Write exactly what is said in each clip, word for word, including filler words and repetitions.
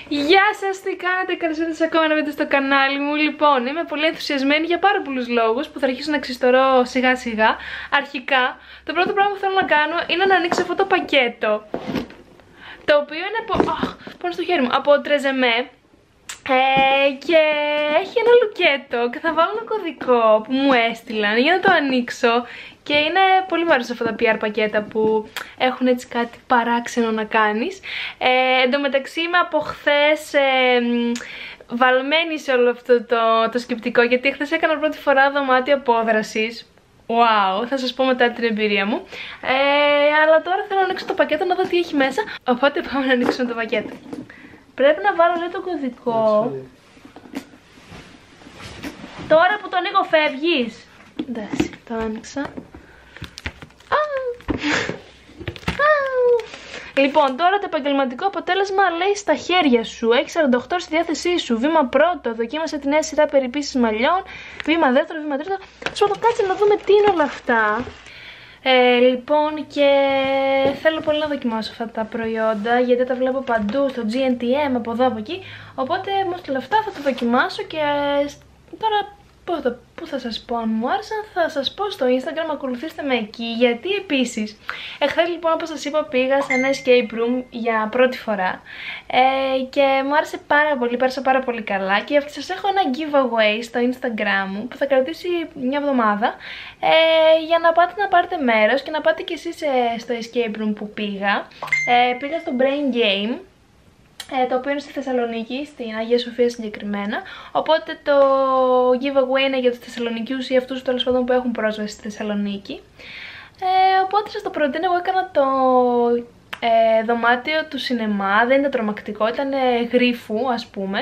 Γεια σας, τι κάνετε, καλώς ήρθατε σε ακόμα ένα βίντεο στο κανάλι μου. Λοιπόν, είμαι πολύ ενθουσιασμένη για πάρα πολλούς λόγους που θα αρχίσω να ξυστορώ σιγά σιγά. Αρχικά, το πρώτο πράγμα που θέλω να κάνω είναι να ανοίξω αυτό το πακέτο, το οποίο είναι από... Αχ, πάνω στο χέρι μου, από Τρεζεμέ. Ε, και έχει ένα λουκέτο και θα βάλω ένα κωδικό που μου έστειλαν για να το ανοίξω. Και είναι πολύ μου αρέσουν αυτά τα πι αρ πακέτα που έχουν έτσι κάτι παράξενο να κάνεις. Ε, εν τω μεταξύ είμαι από χθες ε, βαλμένη σε όλο αυτό το, το σκεπτικό, γιατί χθες έκανα πρώτη φορά δωμάτιο απόδρασης. Wow, θα σας πω μετά την εμπειρία μου. Ε, αλλά τώρα θέλω να ανοίξω το πακέτο να δω τι έχει μέσα. Οπότε πάμε να ανοίξουμε το πακέτο. Πρέπει να βάλω λέει το κωδικό. Τώρα που το ανοίγω φεύγεις. Εντάξει, το άνοιξα. Λοιπόν, τώρα το επαγγελματικό αποτέλεσμα λέει στα χέρια σου. Έχει σαράντα οκτώ ώρες στη διάθεσή σου. Βήμα πρώτο, δοκίμασε τη νέα σειρά περιποίησης μαλλιών. Βήμα δεύτερο, βήμα τρίτο. Σου πω, κάτσε να δούμε τι είναι όλα αυτά. Ε, λοιπόν, και θέλω πολύ να δοκιμάσω αυτά τα προϊόντα, γιατί τα βλέπω παντού στο τζι εν τι εμ, από εδώ από εκεί. Οπότε μου στείλε αυτά, θα τα δοκιμάσω και τώρα πού θα, πού θα σας πω αν μου άρεσαν, θα σας πω στο Instagram, ακολουθήστε με εκεί. Γιατί επίσης, εχθές λοιπόν όπως σας είπα πήγα σε ένα escape room για πρώτη φορά ε, και μου άρεσε πάρα πολύ, πέρασα πάρα πολύ καλά. Και αυτή σας έχω ένα giveaway στο Instagram μου που θα κρατήσει μια εβδομάδα ε, για να πάτε να πάρετε μέρος και να πάτε κι εσείς ε, στο escape room που πήγα. Ε, πήγα στο Brain Game, το οποίο είναι στη Θεσσαλονίκη, στην Αγία Σοφία συγκεκριμένα. Οπότε το giveaway είναι για τους Θεσσαλονικιούς ή αυτούς τέλος πάντων που έχουν πρόσβαση στη Θεσσαλονίκη. Ε, οπότε σας το προτείνω, εγώ έκανα το ε, δωμάτιο του σινεμά, δεν ήταν τρομακτικό, ήταν γρίφου ας πούμε,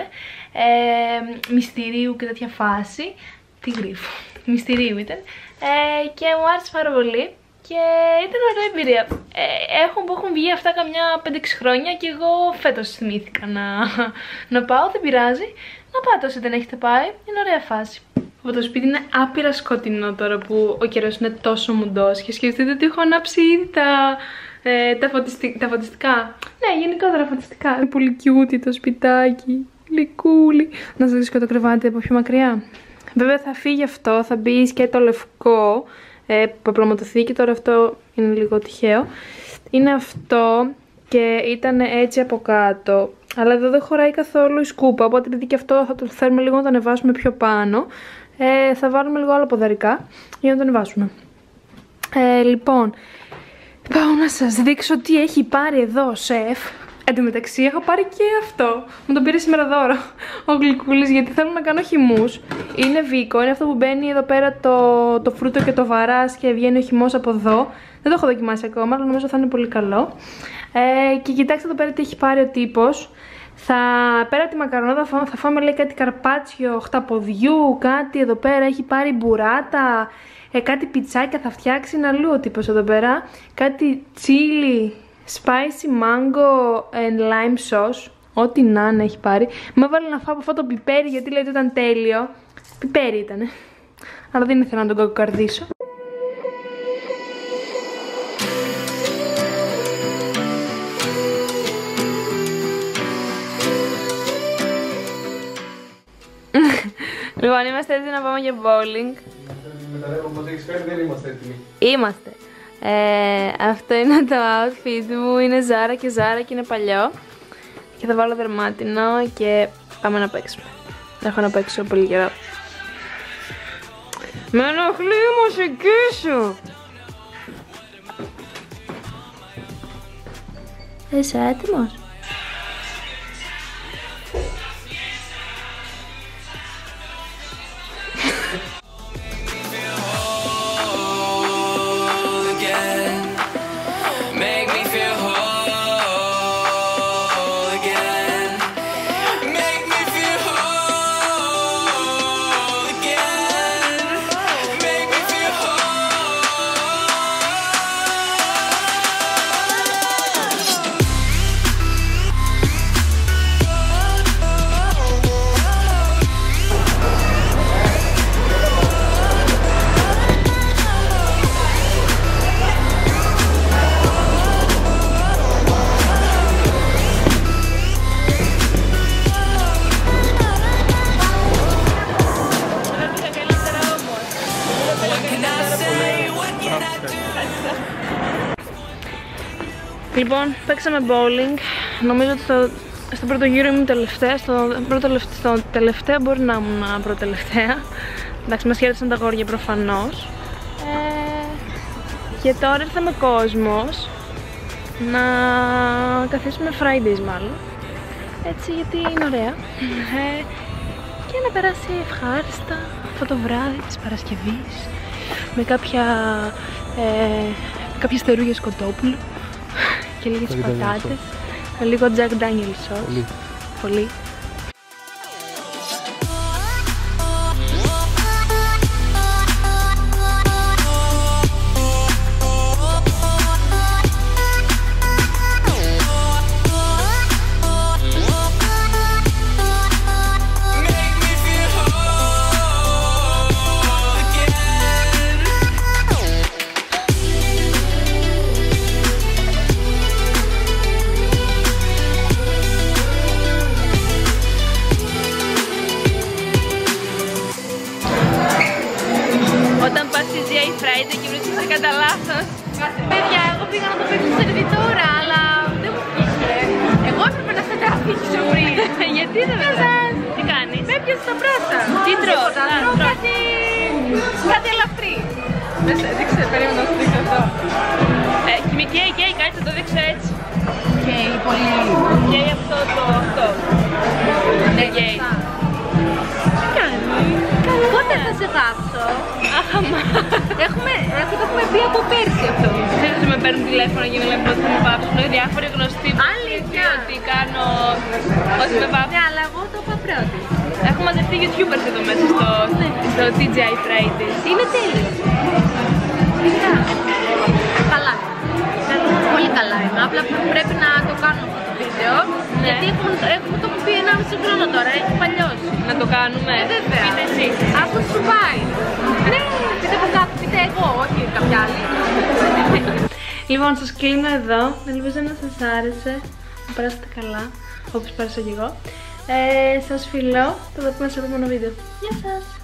ε, μυστηρίου και τέτοια φάση. Τι γρίφου, μυστηρίου ήταν ε, και μου άρεσε πάρα πολύ. Και ήταν ωραία εμπειρία. Ε, έχουν, που έχουν βγει αυτά καμιά πέντε έξι χρόνια και εγώ φέτος θυμήθηκα να, να πάω, δεν πειράζει. Να πάτε όσοι δεν έχετε πάει, είναι ωραία φάση. Από το σπίτι είναι άπειρα σκοτεινό τώρα που ο καιρός είναι τόσο μουντός και σκεφτείτε ότι έχω ανάψει ήδη τα, ε, τα, φωτιστι... τα φωτιστικά. Ναι, γενικότερα φωτιστικά. Είναι πολύ cute το σπιτάκι, γλυκούλι. Να σας δείξω το κρεβάτι από πιο μακριά. Βέβαια θα φύγει αυτό, θα μπει σκέτο λευκό. Ε, που απλωματωθεί και τώρα αυτό είναι λίγο τυχαίο. Είναι αυτό και ήταν έτσι από κάτω, αλλά εδώ δεν χωράει καθόλου η σκούπα, οπότε επειδή και αυτό θα το θέλουμε λίγο να το ανεβάσουμε πιο πάνω, ε, θα βάλουμε λίγο άλλα ποδαρικά για να το ανεβάσουμε. Ε, λοιπόν, πάω να σας δείξω τι έχει πάρει εδώ ο σεφ. Εν τω μεταξύ έχω πάρει και αυτό. Μου το πήρε σήμερα δώρο ο γλυκούλης, γιατί θέλω να κάνω χυμούς. Είναι βίκο, είναι αυτό που μπαίνει εδώ πέρα το, το φρούτο και το βαράς και βγαίνει ο χυμός από εδώ. Δεν το έχω δοκιμάσει ακόμα, αλλά νομίζω θα είναι πολύ καλό. Ε, και κοιτάξτε εδώ πέρα τι έχει πάρει ο τύπος. Θα, πέρα από τη μακαρονάδα θα, θα φάμε λέει κάτι καρπάτσιο χταποδιού, κάτι εδώ πέρα έχει πάρει μπουράτα, ε, κάτι πιτσάκια θα φτιάξει, είναι αλλού ο τύπος εδώ πέρα. Κάτι τσίλι, spicy mango and lime sauce. Ό,τι να είναι έχει πάρει. Μου έβαλε να φάω από αυτό το πιπέρι γιατί λέει ότι ήταν τέλειο. Πιπέρι ήτανε, αλλά δεν ήθελα να τον κακοκαρδίσω. Λοιπόν, είμαστε έτοιμοι να πάμε για bowling. Μετά από πότε έχεις φέρει δεν είμαστε έτοιμοι. Είμαστε. Ε, αυτό είναι το outfit μου, είναι Zara και Zara και είναι παλιό. Και θα βάλω δερμάτινο και πάμε να παίξουμε. Έχω να παίξω πολύ καιρό. Με ενοχλεί η μουσική σου. Είσαι έτοιμος? Λοιπόν, παίξαμε bowling. Νομίζω ότι στο, στο πρώτο γύρο ήμουν τελευταία. Στο, πρώτο, στο τελευταίο μπορεί να ήμουν πρώτο-τελευταία. Εντάξει, μας χαίρεσαν τα αγόρια προφανώς. Ε, και τώρα ήρθαμε κόσμος να καθίσουμε Fridays μάλλον. Έτσι, γιατί είναι ωραία. Ε, και να περάσει ευχάριστα αυτό το βράδυ της Παρασκευής με κάποια ε, κάποιες θερούγες κοτόπουλου και λίγες πατάτες με λίγο Jack Daniels sauce. Πολύ. Πολύ. Όταν πας στη τζι άι Friday και βρίσκεσαι κατά λάθος. Παιδιά, εγώ πήγα να το παίξω στη σερβιτόρα, αλλά δεν μου βγήκε. Εγώ έπρεπε να σε τραβήξω πριν. Γιατί δεν με τραβήξεις? Τι κάνεις? Με έπιασες τα πράσα. Τι τρως? Τρώω κάτι... κάτι ελαφρύ. Με σε έδειξε, περίμενα να σου δείξω αυτό. Με καίει, καίει, κάτι θα το δείξω έτσι. Καίει πολύ. Καίει αυτό το αυτό. Ναι, καίει. Τι κάνεις? Πότε θα σε θάψω? Αχαμά. Έχουμε, αυτό το έχουμε πει από πέρσι αυτό. Ξέρεις ότι με παίρνουν τηλέφωνο και με λένε πώς θα με βάψουν. Διάφοροι γνωστοί που αλήθεια ότι κάνω ότι με βάψουν. Ναι, αλλά εγώ το είπα πρώτη. Έχω μαζευτεί YouTubers εδώ μέσα στο, ναι. στο τι τζι άι Fridays. Είναι τέλειο. Φυσικά. Καλά. Πολύ καλά είμαι. Απλά πρέπει να το κάνω αυτό το βίντεο. Ναι. Γιατί έχουμε, έχουμε το πει ενάμιση χρόνο τώρα, έχει παλιώσει. Να το κάνουμε. Ε, βέβαια. Πείτε εσύ. Αφού σου πάει. Ναι, πείτε από κάτω, πείτε εγώ, όχι κάποια άλλη. Λοιπόν, σας κλείνω εδώ. Ελπίζω να σας άρεσε. Να περάσετε καλά, όπως πέρασα κι εγώ. Ε, σας φιλώ. Θα το πούμε σε επόμενο βίντεο. Γεια σας.